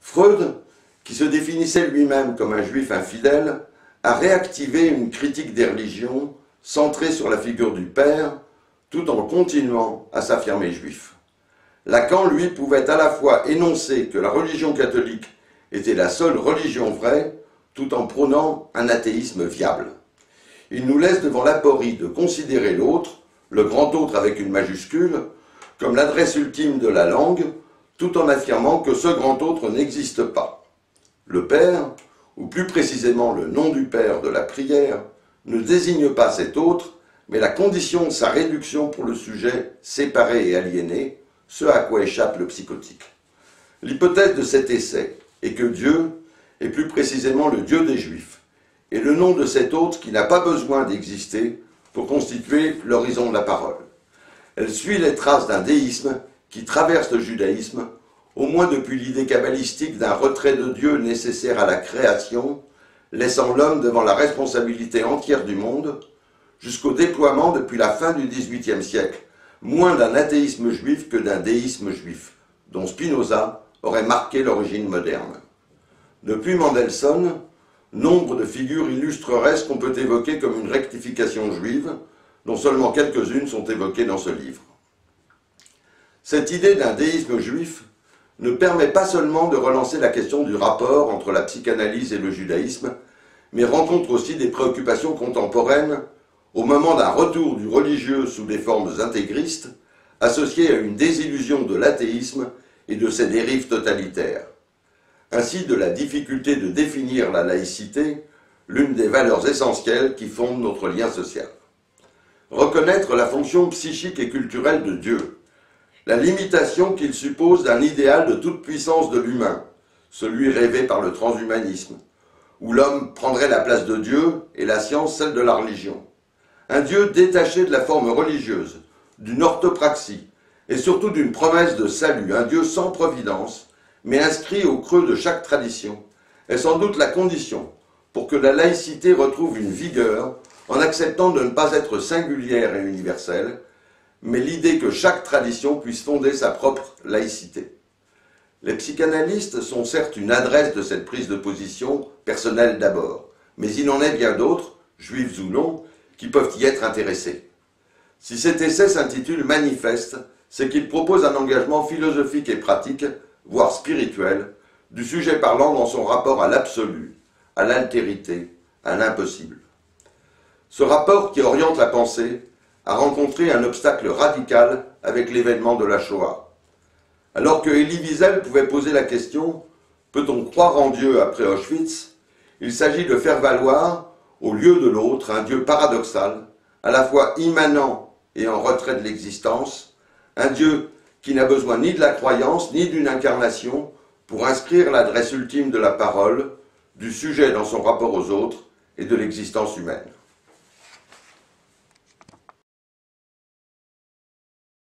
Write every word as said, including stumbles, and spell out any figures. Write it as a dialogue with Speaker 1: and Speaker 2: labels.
Speaker 1: Freud, qui se définissait lui-même comme un juif infidèle, a réactivé une critique des religions centrée sur la figure du père, tout en continuant à s'affirmer juif. Lacan, lui, pouvait à la fois énoncer que la religion catholique était la seule religion vraie, tout en prônant un athéisme viable. Il nous laisse devant l'aporie de considérer l'autre, le grand autre avec une majuscule, comme l'adresse ultime de la langue, tout en affirmant que ce grand autre n'existe pas. Le Père, ou plus précisément le nom du Père de la prière, ne désigne pas cet autre, mais la condition de sa réduction pour le sujet séparé et aliéné, ce à quoi échappe le psychotique. L'hypothèse de cet essai est que Dieu est plus précisément le Dieu des Juifs, et le nom de cet autre qui n'a pas besoin d'exister pour constituer l'horizon de la parole. Elle suit les traces d'un déisme qui traverse le judaïsme, au moins depuis l'idée kabbalistique d'un retrait de Dieu nécessaire à la création, laissant l'homme devant la responsabilité entière du monde, jusqu'au déploiement depuis la fin du dix-huitième siècle, moins d'un athéisme juif que d'un déisme juif, dont Spinoza aurait marqué l'origine moderne. Depuis Mendelssohn, nombre de figures illustreraient ce qu'on peut évoquer comme une rectification juive, dont seulement quelques-unes sont évoquées dans ce livre. Cette idée d'un déisme juif ne permet pas seulement de relancer la question du rapport entre la psychanalyse et le judaïsme, mais rencontre aussi des préoccupations contemporaines au moment d'un retour du religieux sous des formes intégristes, associées à une désillusion de l'athéisme et de ses dérives totalitaires. Ainsi de la difficulté de définir la laïcité, l'une des valeurs essentielles qui fondent notre lien social. Reconnaître la fonction psychique et culturelle de Dieu, la limitation qu'il suppose d'un idéal de toute puissance de l'humain, celui rêvé par le transhumanisme, où l'homme prendrait la place de Dieu et la science celle de la religion. Un Dieu détaché de la forme religieuse, d'une orthopraxie et surtout d'une promesse de salut, un Dieu sans providence, mais inscrit au creux de chaque tradition, est sans doute la condition pour que la laïcité retrouve une vigueur en acceptant de ne pas être singulière et universelle, mais l'idée que chaque tradition puisse fonder sa propre laïcité. Les psychanalystes sont certes une adresse de cette prise de position, personnelle d'abord, mais il en est bien d'autres, juifs ou non, qui peuvent y être intéressés. Si cet essai s'intitule « Manifeste », c'est qu'il propose un engagement philosophique et pratique, voire spirituel, du sujet parlant dans son rapport à l'absolu, à l'altérité, à l'impossible. Ce rapport qui oriente la pensée a rencontré un obstacle radical avec l'événement de la Shoah. Alors que Elie Wiesel pouvait poser la question « Peut-on croire en Dieu après Auschwitz ?», il s'agit de faire valoir, au lieu de l'autre, un Dieu paradoxal, à la fois immanent et en retrait de l'existence, un Dieu qui n'a besoin ni de la croyance ni d'une incarnation pour inscrire l'adresse ultime de la parole, du sujet dans son rapport aux autres et de l'existence humaine.